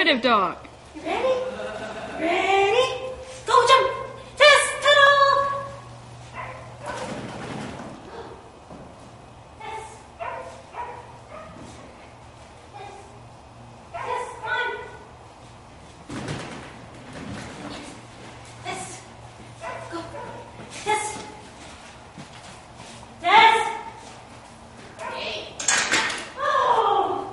kind of dog? You ready? Ready? Go jump! Test! Ta-da! Test! Test! Test! Come on! Test! Go! Test! Test! Oh!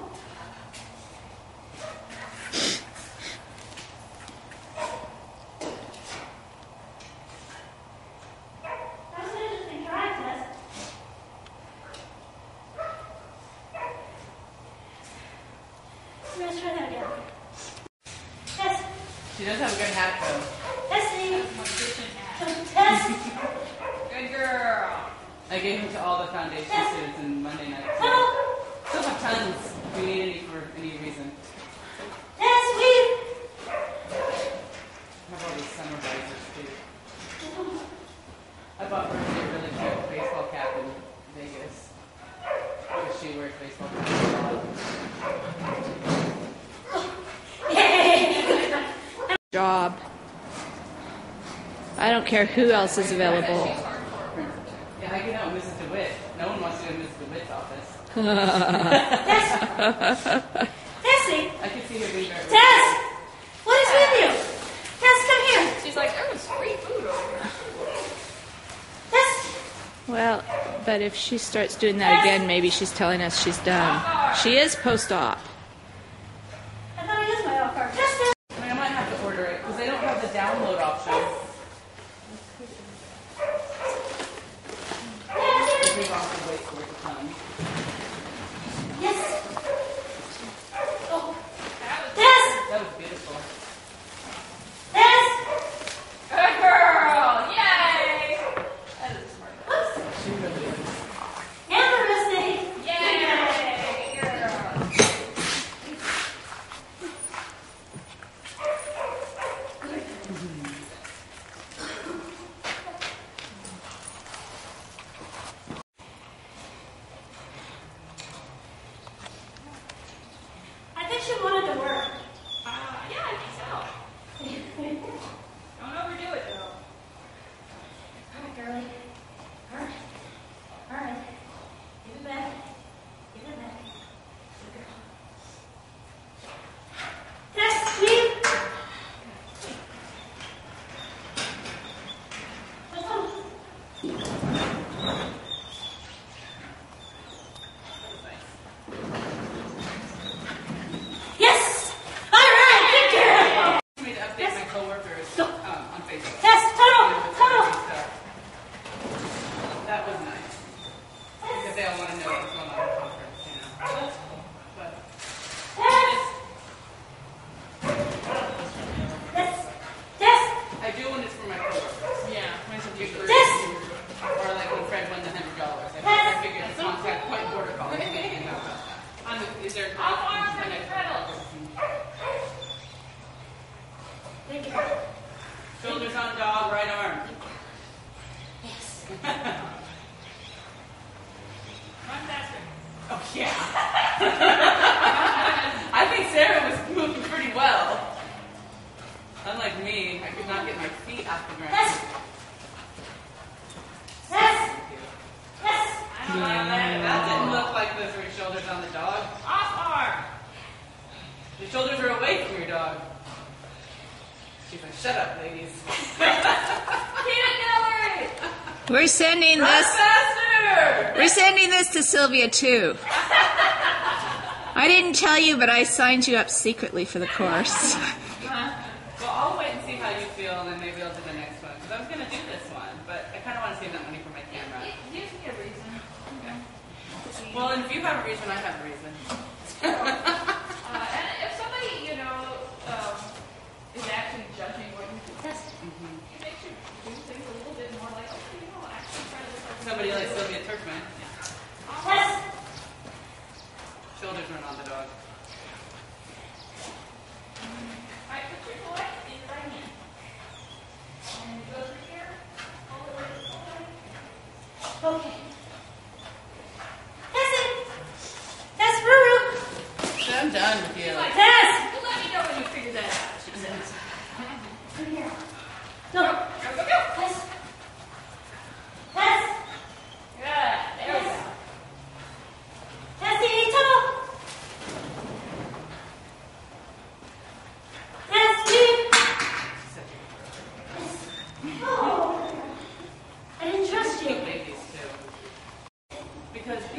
That was an interesting try, Tess. Let's try that again. Tess. She does have a good hat though. Testing. Test. Good girl. I gave them to all the foundation students in Monday night. Hello. Still have tons if we need any for any reason. Test. Weave. I have all these summer visors too. I bought her a really cute baseball cap in Vegas. Because she wears baseball caps a lot. Job. I don't care who else is available. Yeah, I get out Mrs. DeWitt. No one wants to go to Mrs. DeWitt's office. Tessie. I can see her being very Tess. What is with you? Tess, come here. She's like, there was free food over here. Tess. Well, but if she starts doing that again, maybe she's telling us she's done. She is post-op. I thought I used my off card. Tess. I mean, I might have to order it because they don't have the download option. Maybe I'll have to wait for it to come. Yes. Oh. Tess. That was beautiful. Tess. Good girl! Yay! That is a smart girl. She really is. Hammer mistake. Yay! Girl. I think she wanted to work. Yeah, I think so. Don't overdo it though. All right, girlie. All right. All right. Give it back. Give it back. Good girl. Tess, weave. Let's go. Yes. All right. Good girl. I need to update my coworkers on Facebook. Tess, tunnel. Tunnel. That was nice. Because they all want to know what's going on in the conference, you know. But Tess. Tess. Tess. I do when it's for my coworkers. Yeah. Usually. Tess. Or like when Fred won the $100. I figured the contact point border collie. Is there I'll farm for the Freddles. Thank you. shoulders on dog, right arm? Yes. Run faster. Oh yeah. I think Sarah was moving pretty well. Unlike me, I could not get my feet off the ground. Yes. Yes. Yes. I don't like that. That didn't look like those were shoulders on the dog. Off arm. The shoulders are away from your dog. She's like, shut up, ladies. Peanut gallery. We're sending Run this. faster! We're sending this to Sylvia too. I didn't tell you, but I signed you up secretly for the course. Well, I'll wait and see how you feel, and then maybe I'll do the next one. Because I was going to do this one, but I kind of want to save that money for my camera. Gives me a reason. Okay. Well, and if you have a reason, I have a reason. And if somebody, is actually judging what you do, Yes. it makes you do things a little bit more like, okay, actually try to look like Somebody like Sylvia Turkman. Yes. Shoulders run on the dog. Alright, put your foot in your right hand. And go through here, all the way to the side. Okay. Tessie.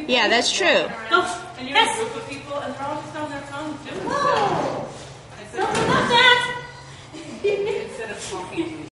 Yeah, that's true. Go. And you're in a Yes. group of people, and they're all just on their phones doing Whoa. stuff. Don't do that. Instead of talking to each